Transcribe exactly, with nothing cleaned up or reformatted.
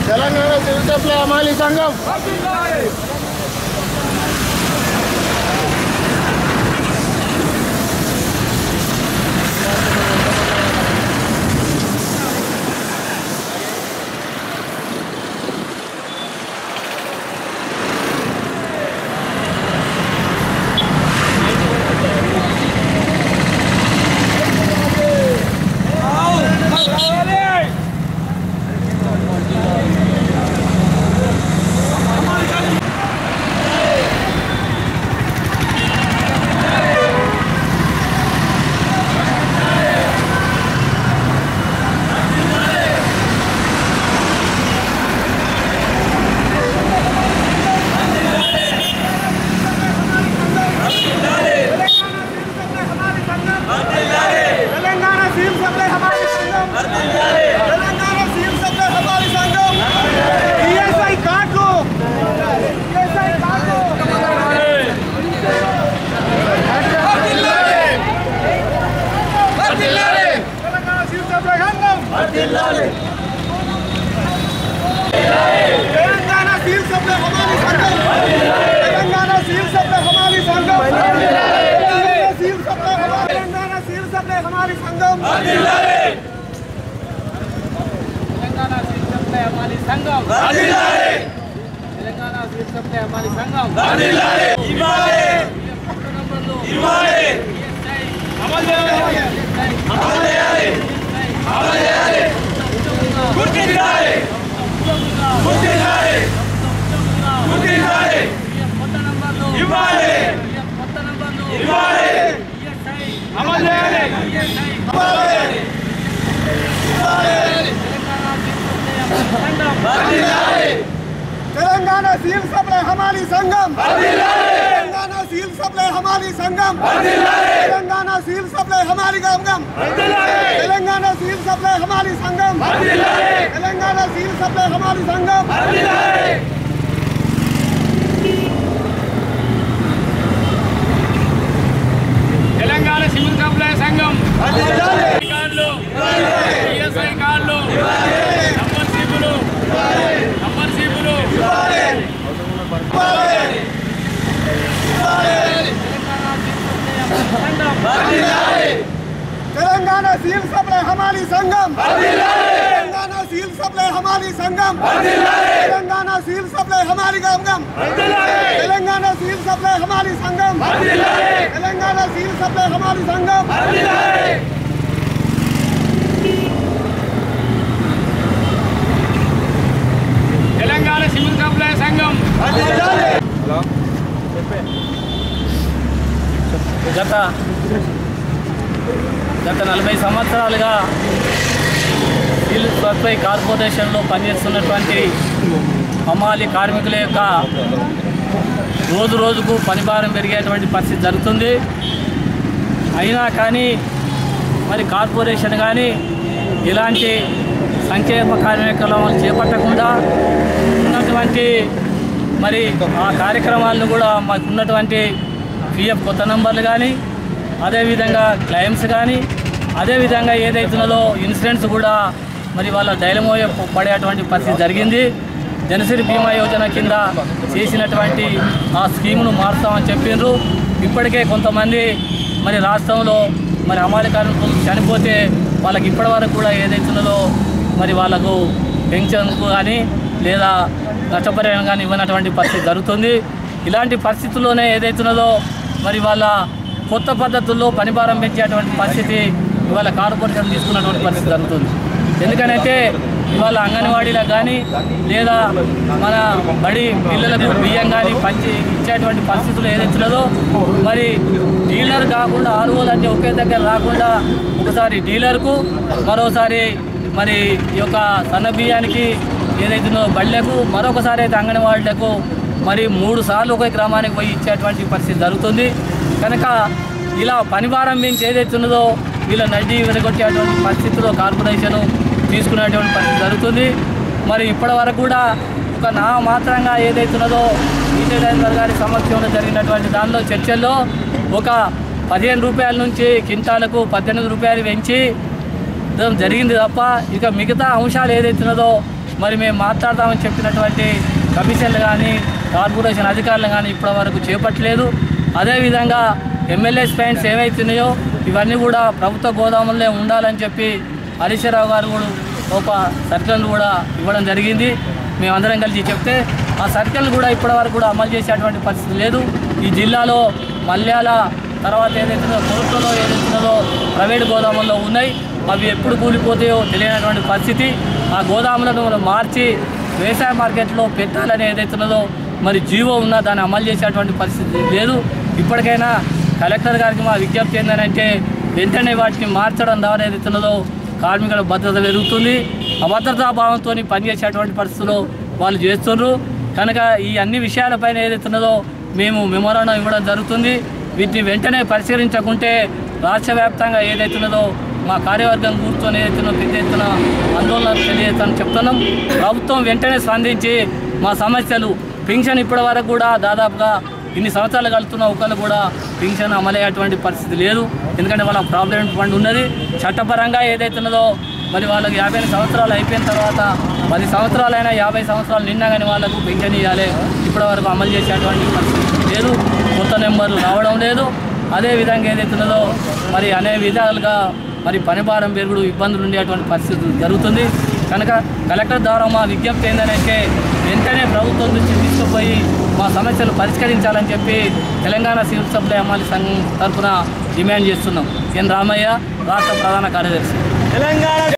Telangana civil supply హమాలీ సంఘం Telangana civil supply హమాలీ సంఘం తెలంగాణ సివిల్ సప్లై హమాలీ సంఘం civil supply Telangana civil supply హమాలీ సంఘం తెలంగాణ సివిల్ సప్లై హమాలీ సంఘం తెలంగాణ సివిల్ సప్లై హమాలీ సంఘం ఇవ్వాలి ఇవ్వాలి అమలు చేయాలి అమలు చేయాలి అమలు చేయాలి గుర్తించాలి గుర్తించాలి గుర్తించాలి ఇవ్వాలి ఇవ్వాలి అమలు చేయాలి తెలంగాణ సివిల్ సప్లై హమాలీ సంఘం తెలంగాణ సివిల్ సప్లై హమాలీ సంఘం తెలంగాణ సివిల్ సప్లై హమాలీ సంఘం తెలంగాణ సివిల్ సప్లై హమాలీ సంఘం తెలంగాణ సివిల్ సప్లై హమాలీ సంఘం తెలంగాణ సివిల్ సప్లై సంఘం కార్డులు ఈఎస్ఐ కార్డులు నంబర్షిప్లు నంబర్షిప్లు తెలంగాణ సివిల్ సప్లై హమాలీ సంఘం తెలంగాణ సివిల్ సప్లై హమాలీ సంఘం తెలంగాణ సివిల్ సప్లై హమాలీ సంఘం తెలంగాణ సివిల్ సప్లై హమాలీ సంఘం తెలంగాణ సివిల్ సప్లై హమాలీ సంఘం తెలంగాణ సివిల్ సప్లై సంఘం గత గత నలభై సంవత్సరాలుగా సివిల్ సప్లై కార్పొరేషన్లో పనిచేస్తున్నటువంటి హమాలీ కార్మికుల యొక్క రోజు రోజుకు పనిభారం పెరిగేటువంటి పరిస్థితి జరుగుతుంది. అయినా కానీ మరి కార్పొరేషన్ కానీ ఇలాంటి సంక్షేమ కార్యక్రమాలు చేపట్టకుండా ఉన్నటువంటి మరి ఆ కార్యక్రమాలను కూడా మాకు ఉన్నటువంటి పిఎఫ్ కొత్త నంబర్లు కానీ అదేవిధంగా క్లెయిమ్స్ కానీ అదేవిధంగా ఏదైతున్నదో ఇన్సూరెన్స్ కూడా మరి వాళ్ళ డైలమో పడేటువంటి పరిస్థితి జరిగింది. జనసిరి బీమా యోజన కింద చేసినటువంటి ఆ స్కీమును మారుస్తామని చెప్పిండ్రు. ఇప్పటికే కొంతమంది మరి రాష్ట్రంలో మరి హమాలీ కార్మికులు చనిపోతే వాళ్ళకి ఇప్పటి వరకు కూడా ఏదైతున్నదో మరి వాళ్ళకు పెన్షన్కు కానీ లేదా నష్టపరిహారం కానీ ఇవ్వనటువంటి పరిస్థితి జరుగుతుంది. ఇలాంటి పరిస్థితుల్లోనే ఏదైతున్నదో మరి వాళ్ళ కొత్త పద్ధతుల్లో పనిభారం పెంచేటువంటి పరిస్థితి ఇవాళ కార్పొరేషన్ తీసుకున్నటువంటి పరిస్థితి జరుగుతుంది. ఎందుకనంటే ఇవాళ అంగన్వాడీలకు కానీ లేదా మన బడి పిల్లలకు బియ్యం కానీ పంచి ఇచ్చేటువంటి పరిస్థితులు ఏదైతున్నదో మరి డీలర్ కాకుండా ఆరుగోలు అంటే ఒకే దగ్గర రాకుండా ఒకసారి డీలర్కు మరోసారి మరి ఈ యొక్క సన్న బియ్యానికి ఏదైతుందో బళ్ళకు మరొకసారి అయితే అంగన్వాడీలకు మరి మూడు సార్లు ఒక గ్రామానికి పోయి ఇచ్చేటువంటి పరిస్థితి జరుగుతుంది. కనుక ఇలా పనిభారం పెంచి ఏదైతున్నదో వీళ్ళ నడ్డి విరగొట్టేటువంటి పరిస్థితిలో కార్పొరేషను తీసుకునేటువంటి పరిస్థితి జరుగుతుంది. మరి ఇప్పటి వరకు కూడా ఒక నా మాత్రంగా ఏదైతున్నదో ఈటెల గారి సమక్షంలో జరిగినటువంటి దానిలో చర్చల్లో ఒక పదిహేను రూపాయల నుంచి కింటాలకు పద్దెనిమిది రూపాయలు పెంచి జరిగింది తప్ప ఇక మిగతా అంశాలు ఏదైతున్నదో మరి మేము మాట్లాడదామని చెప్పినటువంటి కమిషన్లు కానీ కార్పొరేషన్ అధికారులు కానీ ఇప్పటి వరకు చేపట్టలేదు. అదేవిధంగా ఎమ్మెల్యేస్ పాయింట్స్ ఏవైతున్నాయో ఇవన్నీ కూడా ప్రభుత్వ గోదాములనే ఉండాలని చెప్పి హరీశ్రావు గారు కూడా ఒక సర్కిల్ కూడా ఇవ్వడం జరిగింది. మేమందరం కలిసి చెప్తే ఆ సర్కిల్ కూడా ఇప్పటివరకు కూడా అమలు చేసేటువంటి పరిస్థితి లేదు. ఈ జిల్లాలో మల్యాల తర్వాత ఏదైతుందో కోర్టులో ఏదైతుందో ప్రైవేట్ గోదాముల్లో ఉన్నాయి. అవి ఎప్పుడు కూలిపోతాయో తెలియనటువంటి పరిస్థితి. ఆ గోదాములను మనం మార్చి వ్యవసాయ మార్కెట్లో పెట్టాలని ఏదైతున్నదో మరి జీవో ఉన్నా దాన్ని అమలు చేసేటువంటి పరిస్థితి లేదు. ఇప్పటికైనా కలెక్టర్ గారికి మా విజ్ఞప్తి ఏంటంటే వెంటనే వాటిని మార్చడం ద్వారా ఏదైతున్నదో కార్మికుల భద్రత పెరుగుతుంది. అభద్రతా భావంతో పనిచేసేటువంటి పరిస్థితుల్లో వాళ్ళు చేస్తున్నారు కనుక ఈ అన్ని విషయాలపైన ఏదైతున్నదో మేము మెమోరాండం ఇవ్వడం జరుగుతుంది. వీటిని వెంటనే పరిష్కరించకుంటే రాష్ట్ర వ్యాప్తంగా ఏదైతున్నదో మా కార్యవర్గం కూర్చొని ఏదైతున్నో పెద్ద ఎత్తున ఆందోళనలు తెలియజేస్తానని చెప్తున్నాం. ప్రభుత్వం వెంటనే స్పందించి మా సమస్యలు పెన్షన్ ఇప్పటి వరకు కూడా దాదాపుగా ఇన్ని సంవత్సరాలు కలుతున్న ఒకళ్ళు కూడా పెన్షన్ అమలయ్యేటువంటి పరిస్థితి లేదు. ఎందుకంటే వాళ్ళ ప్రావిడెంట్ ఫండ్ ఉన్నది. చట్టపరంగా ఏదైతున్నదో మరి వాళ్ళకి యాభై సంవత్సరాలు అయిపోయిన తర్వాత పది సంవత్సరాలైనా యాభై సంవత్సరాలు నిన్నా కానీ వాళ్ళకు పెన్షన్ ఇవ్వాలి. ఇప్పటి వరకు అమలు చేసేటువంటి పరిస్థితి లేదు. కొత్త నెంబర్లు రావడం లేదు. అదేవిధంగా ఏదైతున్నదో మరి అనేక విధాలుగా మరి పనిభారం పెరుగుడు ఇబ్బందులు ఉండేటువంటి పరిస్థితి జరుగుతుంది. కనుక కలెక్టర్ ద్వారా మా విజ్ఞప్తి ఏంటంటే వెంటనే ప్రభుత్వం నుంచి తీసుకుపోయి మా సమస్యలు పరిష్కరించాలని చెప్పి తెలంగాణ సివిల్ సప్లై హమాలీ సంఘం తరఫున డిమాండ్ చేస్తున్నాం. ఎన్ రామయ్య, రాష్ట్ర ప్రధాన కార్యదర్శి, తెలంగాణ.